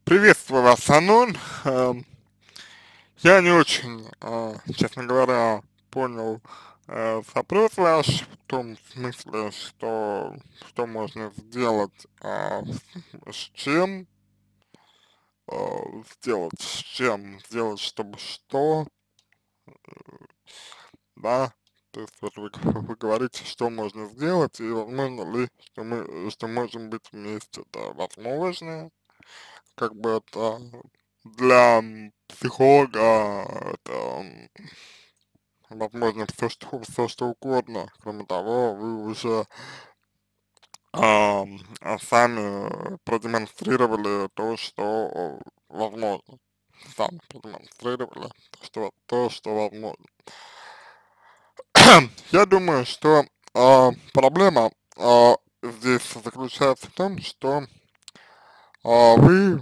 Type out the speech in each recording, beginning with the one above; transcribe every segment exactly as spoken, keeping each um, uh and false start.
Приветствую вас, Анон. Эм, Я не очень, а, честно говоря, понял э, вопрос ваш в том смысле, что что можно сделать, а, с с чем, а, сделать, с чем, сделать, чтобы что, да, то есть вот вы, вы говорите, что можно сделать, и возможно ли, что мы, что можем быть вместе, да, возможно, как бы это для м, психолога, это м, возможно все что, все что угодно. Кроме того, вы уже ам, а, сами продемонстрировали то, что э, возможно. Сами продемонстрировали то, что, то, что возможно. Я думаю, что а, проблема а, здесь заключается в том, что а, вы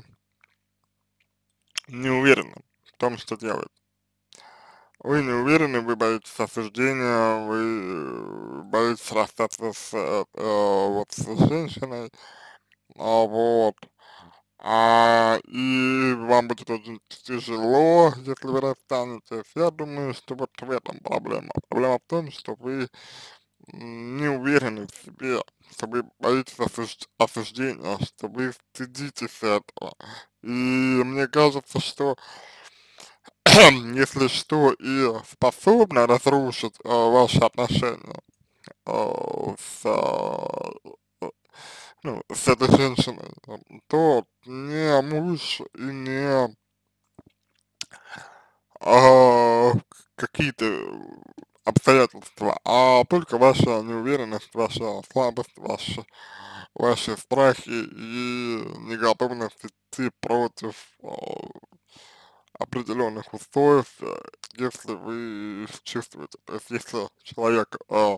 не уверены в том, что делаете. Вы не уверены, вы боитесь осуждения, вы э, боитесь расстаться с, э, э, вот, с женщиной, а, вот, а, и вам будет очень тяжело, если вы расстанетесь. Я думаю, что вот в этом проблема. Проблема в том, что вы м, не уверены в себе, что вы боитесь осуж- осуждения, что вы стыдитесь этого. И мне кажется, что если что и способно разрушить э, ваши отношения э, с, э, ну, с этой женщиной, э, то не муж и не а, какие-то обстоятельства, а только ваша неуверенность, ваша слабость, ваши, ваши страхи и неготовность идти против э, определенных устоев, э, если вы чувствуете, то есть если человек, э,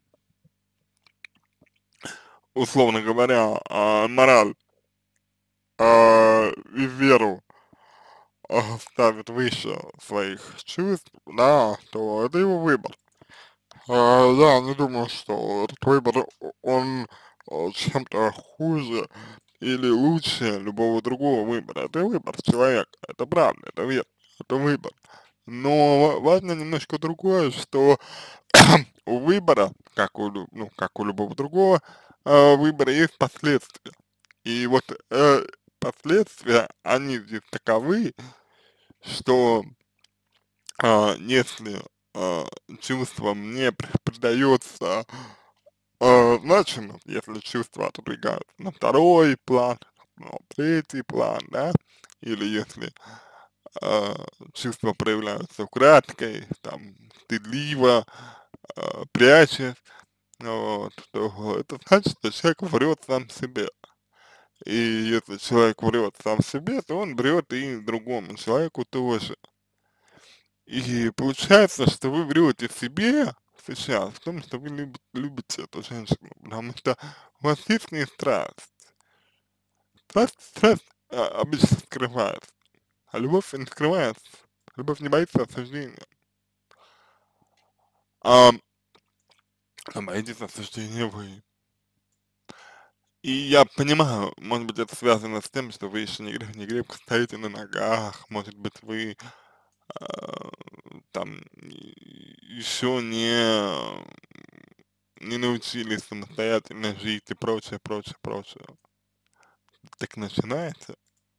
условно говоря, э, мораль э, и веру э, ставит выше своих чувств, да, то это его выбор. Э, я не думаю, что этот выбор, он э, чем-то хуже или лучше любого другого выбора. Это выбор человека, это правда, это верно, это выбор. Но важно немножко другое, что у выбора, как у, лю- ну, как у любого другого э, выбора, есть последствия. И вот э, последствия, они здесь таковы, что э, если э, чувствам не при- придается э, значимость, если чувства отодвигаются на второй план, на третий план, да, или если э, чувства проявляются украдкой, там, стыдливо, э, прячась, вот, то это значит, что человек врет сам себе. И если человек врет сам себе, то он врет и другому человеку тоже. И получается, что вы врете себе сейчас в том, что вы люб- любите эту женщину, потому что у вас есть к ней страсть. Страсть, страсть а, обычно скрывается, а любовь не скрывается. Любовь не боится осуждения. А, а боитесь осуждения вы. И я понимаю, может быть, это связано с тем, что вы еще не, греб- не крепко стоите на ногах, может быть, вы а, там еще не, не научились самостоятельно жить и прочее, прочее, прочее. Так начинается,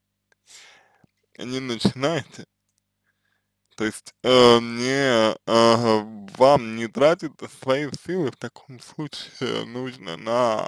не начинайте. То есть э, не, э, вам не тратить свои силы в таком случае нужно на,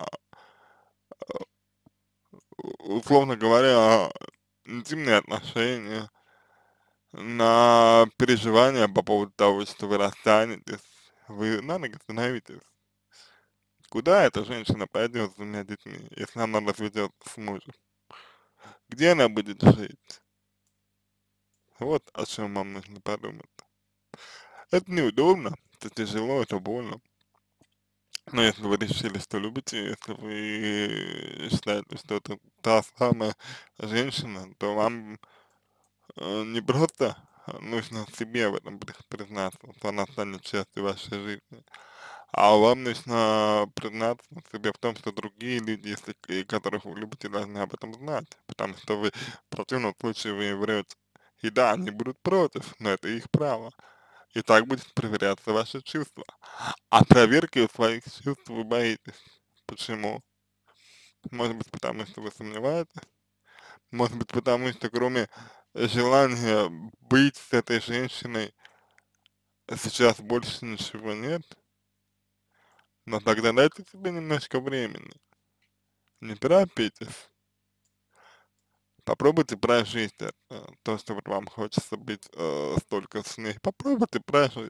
у- условно говоря, интимные отношения, на переживания по поводу того, что вы расстанетесь, вы на ноги становитесь. Куда эта женщина пойдет с двумя детьми, если она разведется с мужем? Где она будет жить? Вот о чем вам нужно подумать. Это неудобно, это тяжело, это больно. Но если вы решили, что любите, если вы считаете, что это та самая женщина, то вам э, не просто нужно себе в этом при- признаться, что она станет частью вашей жизни, А вам нужно признаться себе в том, что другие люди, если к- и которых вы любите, должны об этом знать, потому что вы в противном случае вы им врете. И да, они будут против, но это их право. И так будет проверяться ваши чувства. А проверки своих чувств вы боитесь. Почему? Может быть, потому что вы сомневаетесь? Может быть, потому что кроме желания быть с этой женщиной сейчас больше ничего нет? Но тогда дайте себе немножко времени. Не торопитесь. Попробуйте прожить это, то, что вот вам хочется быть э, столько с ней. Попробуйте прожить.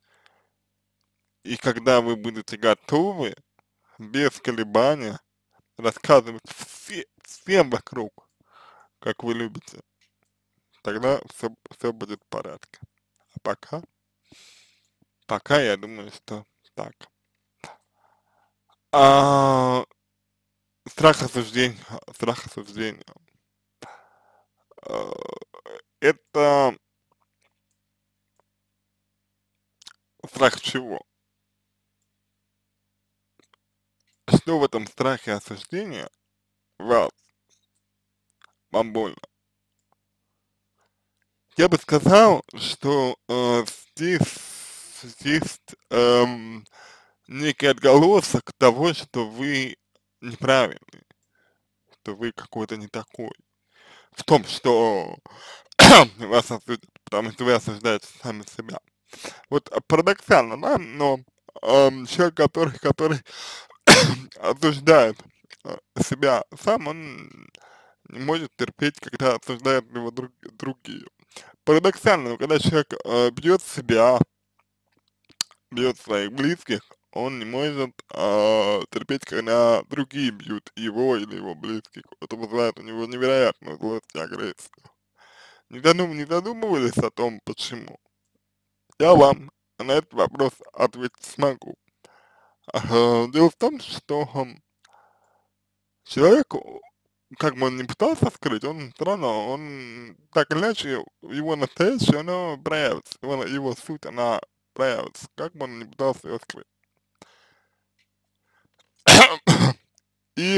И когда вы будете готовы, без колебания, рассказывать все, всем вокруг, как вы любите, тогда все, все будет в порядке. А пока, пока я думаю, что так. А, страх осуждения, страх осуждения. э, Это страх чего? Что в этом страхе осуждения вас, вам больно? Я бы сказал, что э, здесь есть эм, некий отголосок того, что вы неправильный, что вы какой-то не такой. В том, что вас осудят, потому что вы осуждаете сами себя. Вот а, парадоксально, да, но эм, человек, который, который осуждает э, себя сам, он не может терпеть, когда осуждают его друг, другие. Парадоксально, но когда человек э, бьет себя, бьет своих близких, он не может э, терпеть, когда другие бьют его или его близких. Это вызывает у него невероятную злость и агрессию. Не, задум, не задумывались о том, почему? Я вам на этот вопрос ответить смогу. Э, дело в том, что м, человек, как бы он ни пытался скрыть, он все равно, он так или иначе, его настоящее, оно проявится, его, его суть, она проявится, как бы он ни пытался ее скрыть. И,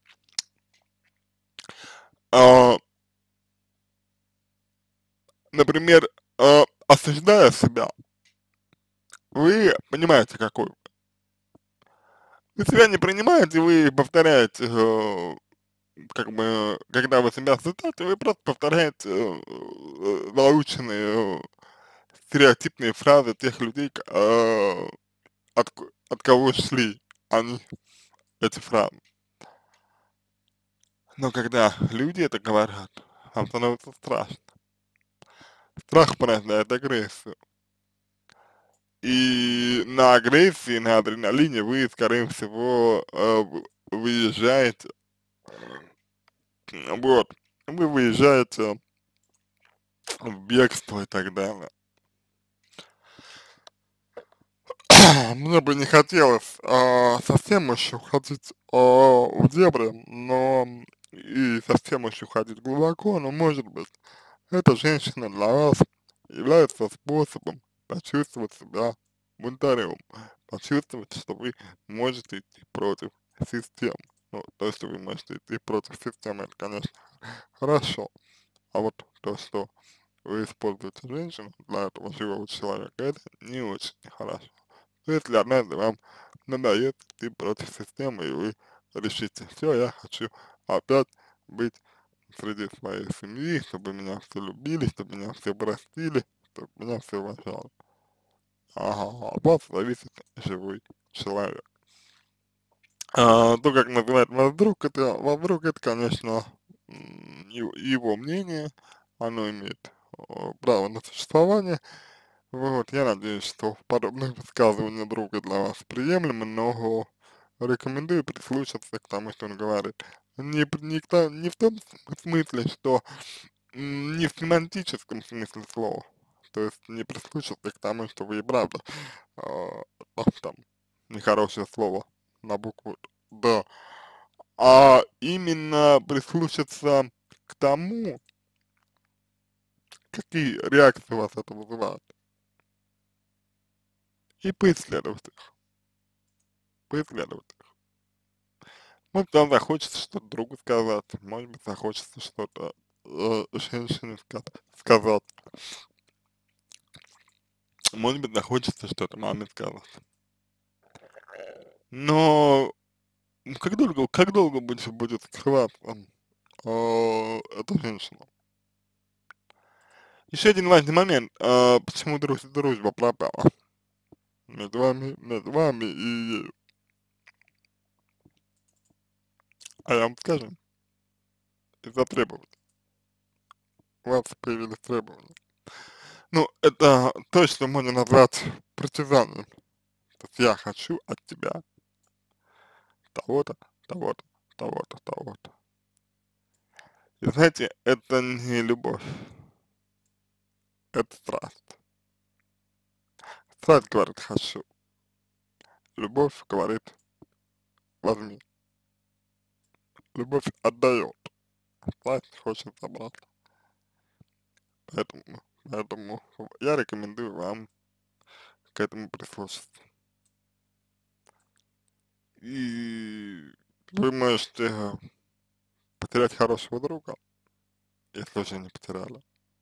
а, например, а, осуждая себя, вы понимаете, какой вы. Вы себя не принимаете, вы повторяете, э, как бы, когда вы себя осуждаете, вы просто повторяете э, э, заученные э, стереотипные фразы тех людей, к- э, от, ко- от кого шли они, эти фразы. Но когда люди это говорят, вам становится страшно. Страх порождает агрессию. И на агрессии, на адреналине вы, скорее всего, э, в- выезжаете, вот, вы выезжаете в бегство и так далее. Мне бы не хотелось а, совсем уж уходить а, в дебри, но и совсем уж уходить глубоко, но может быть, эта женщина для вас является способом почувствовать себя бунтарем, почувствовать, что вы можете идти против системы. Ну, то, что вы можете идти против системы, это, конечно, хорошо. А вот то, что вы используете женщину для этого живого человека, это не очень хорошо. Но если однажды вам надоест идти против системы, и вы решите, все, я хочу опять быть среди своей семьи, чтобы меня все любили, чтобы меня все простили, чтобы меня все уважали. Ага, от вас зависит живой человек. А, то, как называет вас друг, это, ваш друг, это, конечно, м, его, его мнение, оно имеет о, право на существование. Вот, я надеюсь, что подобные высказывания друга для вас приемлемы, но рекомендую прислушаться к тому, что он говорит. Не, п- не, к то- не в том смысле, что м, не в семантическом смысле слова. То есть не прислушаться к тому, что вы и правда а, а, там нехорошее слово на букву Д, а именно прислушаться к тому, какие реакции у вас это вызывает, и поисследовать их. поисследовать их. Может, вам захочется что-то другу сказать, может быть, захочется что-то э, женщине ска сказать, может быть, захочется что-то маме сказать. Но ну, как долго, как долго будет, будет скрываться э, эта женщина? Еще один важный момент, э, почему друж, дружба пропала между вами, между вами и ею. А я вам скажу, из-за требований. У вас появились требования. Ну, это то, что можно назвать притязанием. То есть я хочу от тебя того-то, того-то, того-то, того-то. И знаете, это не любовь, это страсть. Страсть говорит хочу, любовь говорит возьми. Любовь отдает, а страсть хочет забрать. Поэтому, поэтому я рекомендую вам к этому прислушаться. И вы можете потерять хорошего друга, если уже не потеряли.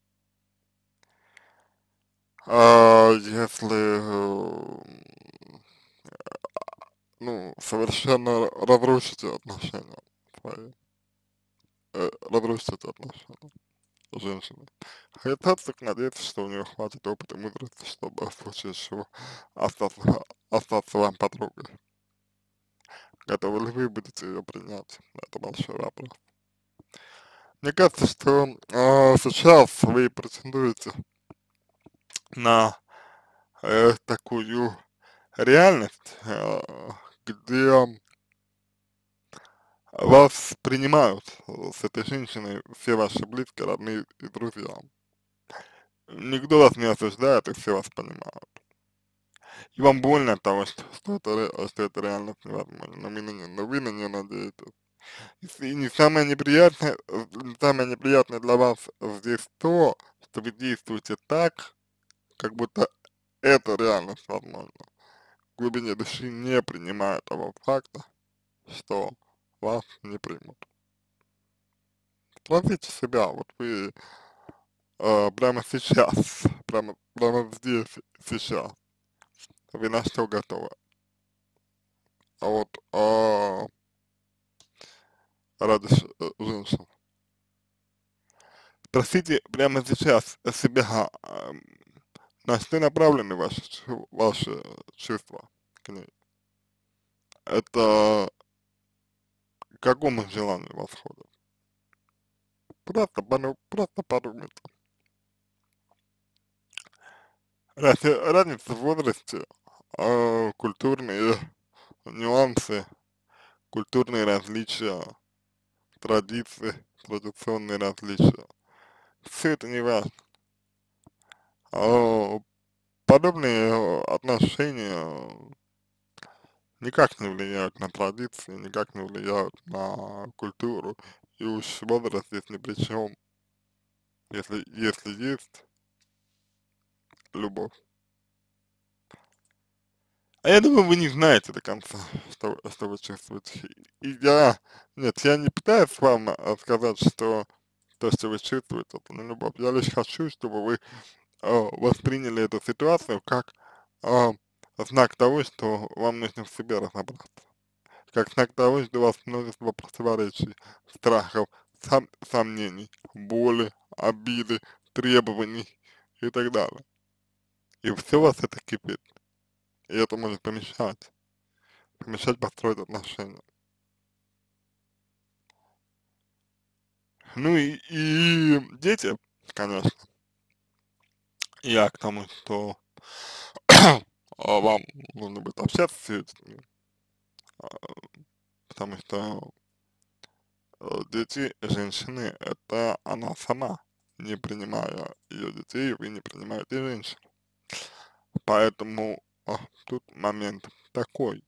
А если, э, ну, совершенно разрушите отношения свои, э, разрушите отношения с женщиной, хотя только надеяться, что у нее хватит опыта и мудрости, чтобы в случае чего остаться, остаться вам подругой. Готовы ли вы будете ее принять? Это большой вопрос. Мне кажется, что э, сейчас вы претендуете на э, такую реальность, э, где вас принимают э, с этой женщиной все ваши близкие, родные и друзья. Никто вас не осуждает, и все вас понимают. И вам больно от того, что, что, это, ре- что это реальность невозможно, но вы на нее, но вы на нее надеетесь. И, с- и не самое неприятное, э, самое неприятное для вас здесь то, что вы действуете так, как будто это реальность возможно. В глубине души не принимая того факта, что вас не примут. Спросите себя, вот вы э, прямо сейчас, прямо, прямо здесь, сейчас, вы на что готовы? А вот а, ради ш- э, женщин. Спросите прямо сейчас себя, а, на что направлены ваши, чу- ваши чувства к ней. Это к какому желанию восходит? Просто, пону- просто подумайте. Разни- разница в возрасте, а, культурные нюансы, культурные различия, традиции, традиционные различия. Все это не важно. А, подобные э, отношения никак не влияют на традиции, никак не влияют на культуру. И уж возраст здесь ни при чем, если, если есть любовь. А я думаю, вы не знаете до конца, что, что вы чувствуете. И я, нет, я не пытаюсь вам а, сказать, что то, что вы чувствуете, это не любовь. Я лишь хочу, чтобы вы а, восприняли эту ситуацию как а, знак того, что вам нужно в себе разобраться. Как знак того, что у вас множество противоречий, страхов, сом сомнений, боли, обиды, требований и так далее. И все у вас это кипит. И это может помешать, помешать построить отношения. Ну и, и дети, конечно, я к тому, что а, вам нужно будет общаться с этими, а, потому что э, дети женщины — это она сама. Не принимая ее детей, вы не принимаете женщину. Поэтому а, тут момент такой,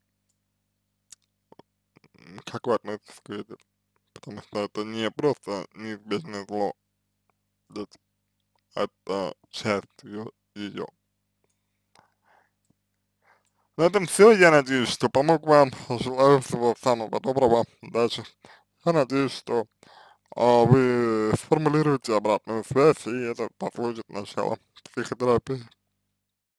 м, как вы относитесь к этому? Потому что это не просто неизбежное зло, дети, это часть ее, ее. На этом все. Я надеюсь, что помог вам. Желаю всего самого доброго. Удачи. Я надеюсь, что а, вы сформулируете обратную связь, и это послужит началом психотерапии.